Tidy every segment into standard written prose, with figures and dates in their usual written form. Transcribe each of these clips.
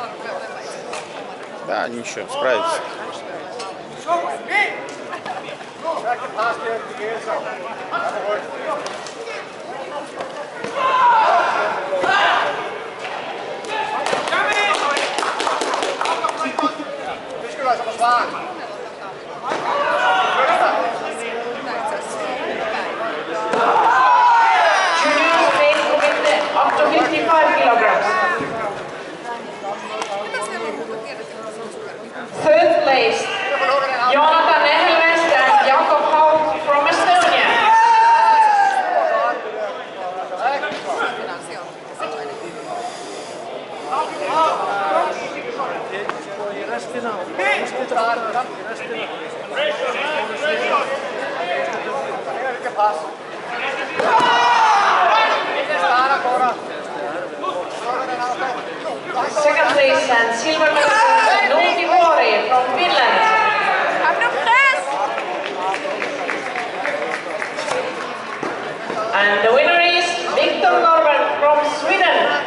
Да, ничего, справится. Up to 55 kilograms. Third place, Jonathan Ehelvest and Jakob Haut from Estonia. Second place and silver medal, Nuti Vuori from Finland. And the winner is Victor Norberg from Sweden.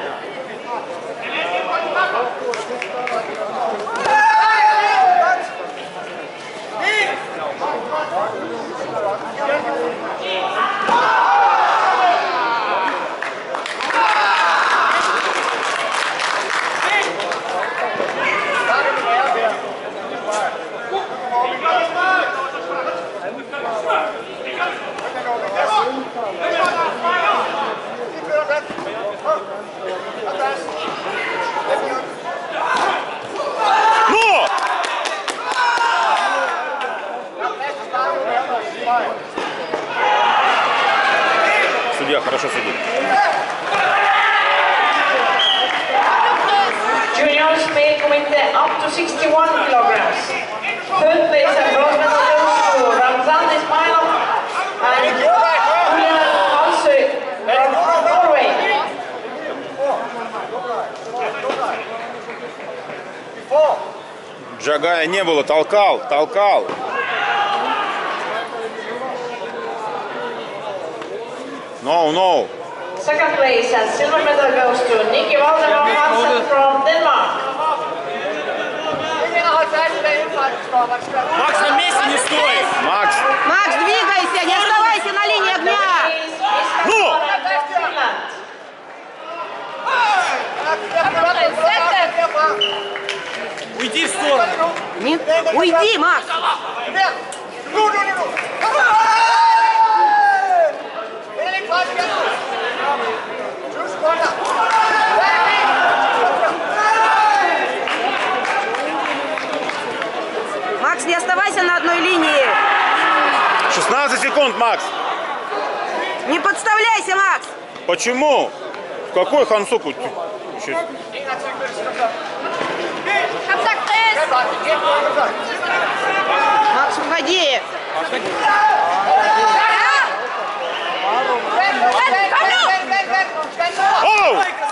Судья хорошо судит. Junior Speed Committee up to 61 kilograms. Third place and bronze medal goes to Ramzan Ismailov and Julian Halsøy from Norway. Джагая не было, толкал. No. Second place and silver medal goes to Nikki Valdemar Hansen from Denmark. Макс, на месте не стой! Макс! Макс, двигайся, не оставайся на линии огня! Ну! Уйди в сторону! Уйди, Макс! Макс, не оставайся на одной линии! 16 секунд, Макс! Не подставляйся, Макс! Почему? Какой Хансук? Макс, уходи! Оу!